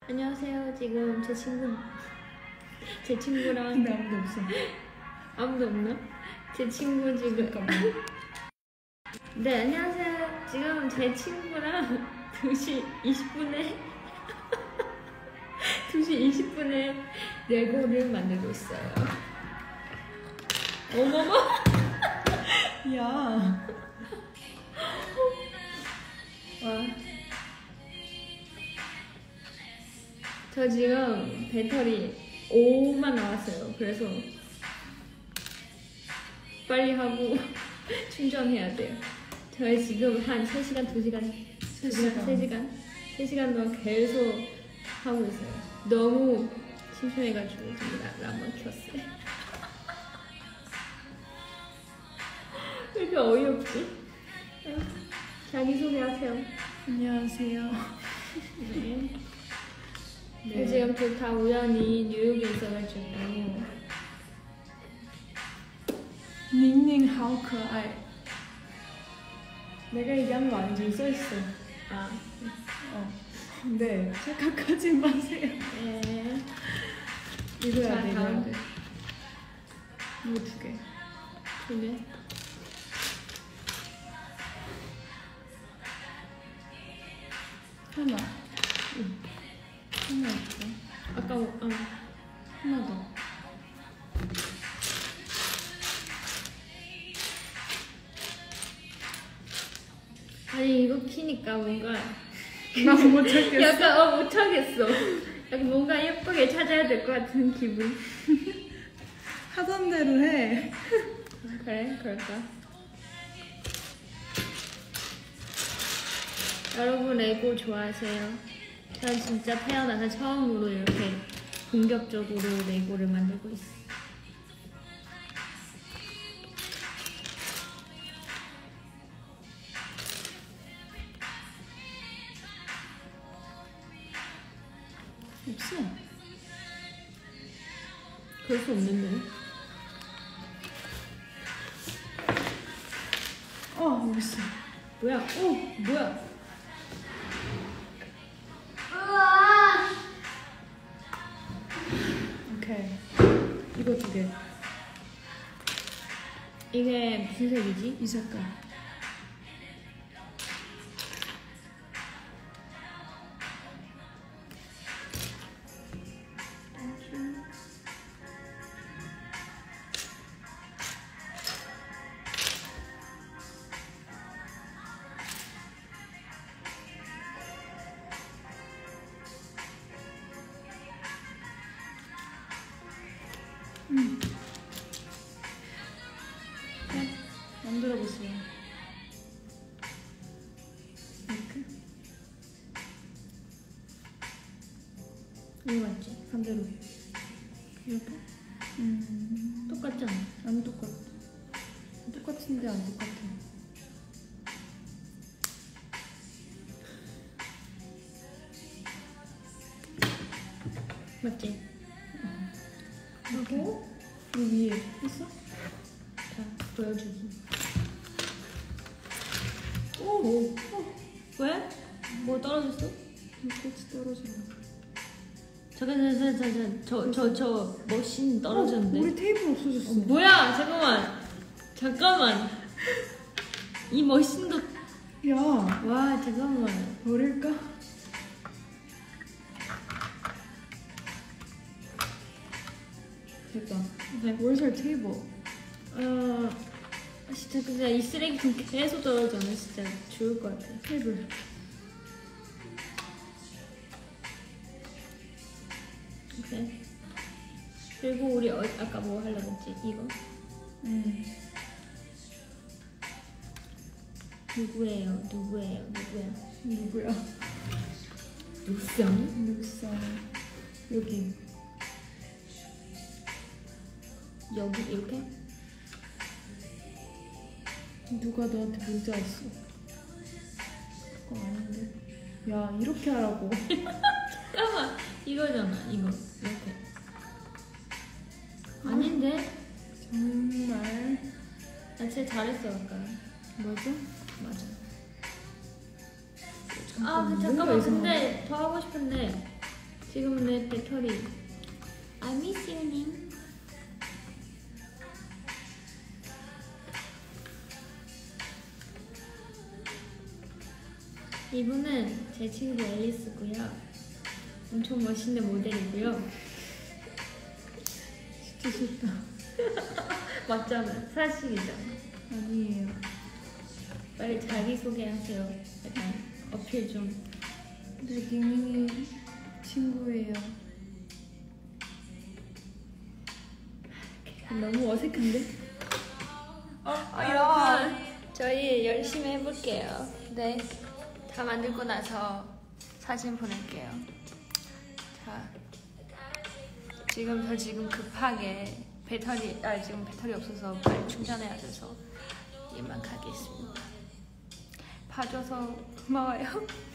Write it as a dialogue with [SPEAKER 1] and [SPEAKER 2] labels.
[SPEAKER 1] 안녕하세요. 지금 제 친구랑
[SPEAKER 2] 근데 아무도 없어.
[SPEAKER 1] 아무도 없나? 제 친구 지금 네, 안녕하세요. 지금 제 친구랑 2시 20분에 2시 20분에 레고를 만들고 있어요. 어머머.
[SPEAKER 2] 야.
[SPEAKER 1] 와. 저 지금 배터리 5만 나왔어요. 그래서 빨리 하고 충전해야 돼요. 저희 지금 한 3시간, 3시간 동안 계속 하고 있어요. 너무 심심해가지고 제가 라면 켰어요. 왜 이렇게 어이없지? 자기소개하세요.
[SPEAKER 2] 안녕하세요.
[SPEAKER 1] 네. 네. 지금 저 다 우연히 뉴욕에 있어가지고
[SPEAKER 2] 닝닝 하우可爱. 내가 얘기하는 거 아니지? 여기 써있어.
[SPEAKER 1] 아,
[SPEAKER 2] 네, 착각하지 마세요.
[SPEAKER 1] 네.
[SPEAKER 2] 이거야
[SPEAKER 1] 자,
[SPEAKER 2] 돼, 이거야
[SPEAKER 1] 다음.
[SPEAKER 2] 돼. 이거 2개.
[SPEAKER 1] 2개.
[SPEAKER 2] 하나. 하나 있어.
[SPEAKER 1] 아까
[SPEAKER 2] 하나 더.
[SPEAKER 1] 아니 이거 키니까 뭔가
[SPEAKER 2] 나 못 찾겠어.
[SPEAKER 1] 약간 못 찾겠어. 약간 뭔가 예쁘게 찾아야 될 것 같은 기분.
[SPEAKER 2] 하던 대로 해.
[SPEAKER 1] 그래? 그럴까? 여러분 레고 좋아하세요? 전 진짜 태어나서 처음으로 이렇게 본격적으로 레고를 만들고 있어.
[SPEAKER 2] 없어.
[SPEAKER 1] 그럴 수 없는데.
[SPEAKER 2] 여기 있어.
[SPEAKER 1] 뭐야? 오! 뭐야?
[SPEAKER 2] 오케이. 이거 2개.
[SPEAKER 1] 이게 무슨 색이지?
[SPEAKER 2] 이 색깔. 네, 만들어보세요. 이렇게?
[SPEAKER 1] 이거 맞지?
[SPEAKER 2] 반대로. 이렇게?
[SPEAKER 1] 똑같잖아.
[SPEAKER 2] 안 똑같아. 똑같은데 안 똑같아.
[SPEAKER 1] 맞지?
[SPEAKER 2] 그리고 이 위에 있어?
[SPEAKER 1] 자, 보여주기.
[SPEAKER 2] 오!
[SPEAKER 1] 왜? 뭐 떨어졌어?
[SPEAKER 2] 꽃이 떨어지네.
[SPEAKER 1] 저 머신 떨어졌는데.
[SPEAKER 2] 우리 테이블 없어졌어.
[SPEAKER 1] 뭐야? 잠깐만. 이 머신도.
[SPEAKER 2] 야,
[SPEAKER 1] 와, 잠깐만.
[SPEAKER 2] 버릴까? 됐다.
[SPEAKER 1] 네.
[SPEAKER 2] 월설 테이블.
[SPEAKER 1] 진짜 근데 이 쓰레기 좀 계속 떨어져는 진짜 죽을 것 같아.
[SPEAKER 2] 테이블.
[SPEAKER 1] 오케이. 그리고 우리 아까 뭐 하려고 했지? 이거? 누구예요?
[SPEAKER 2] 누구야?
[SPEAKER 1] 누구성?
[SPEAKER 2] 룩상. 여기.
[SPEAKER 1] 여기 이렇게?
[SPEAKER 2] 누가 너한테 문자 왔어? 그거 아닌데. 야, 이렇게 하라고.
[SPEAKER 1] 잠깐만. 이거잖아. 이거 이렇게. 아닌데?
[SPEAKER 2] 정말.
[SPEAKER 1] 나 진짜 잘했어 아까.
[SPEAKER 2] 맞아?
[SPEAKER 1] 맞아.
[SPEAKER 2] 뭔가
[SPEAKER 1] 잠깐만.
[SPEAKER 2] 이상하다.
[SPEAKER 1] 근데 더 하고 싶은데 지금 내 배터리. I miss you, 님. 이분은 제 친구 앨리스고요. 엄청 멋있는 모델이고요.
[SPEAKER 2] 진짜 싫다.
[SPEAKER 1] 맞잖아. 사실이잖아.
[SPEAKER 2] 아니에요.
[SPEAKER 1] 빨리 자기소개하세요. 약간 어필 좀.
[SPEAKER 2] 네, 닝닝이 친구예요.
[SPEAKER 1] 너무 어색한데?
[SPEAKER 2] 야.
[SPEAKER 1] 저희 열심히 해볼게요. 네. 다 만들고 나서 사진 보낼게요. 자, 지금 급하게 지금 배터리 없어서 빨리 충전해야 돼서 이만 가겠습니다. 봐줘서 고마워요.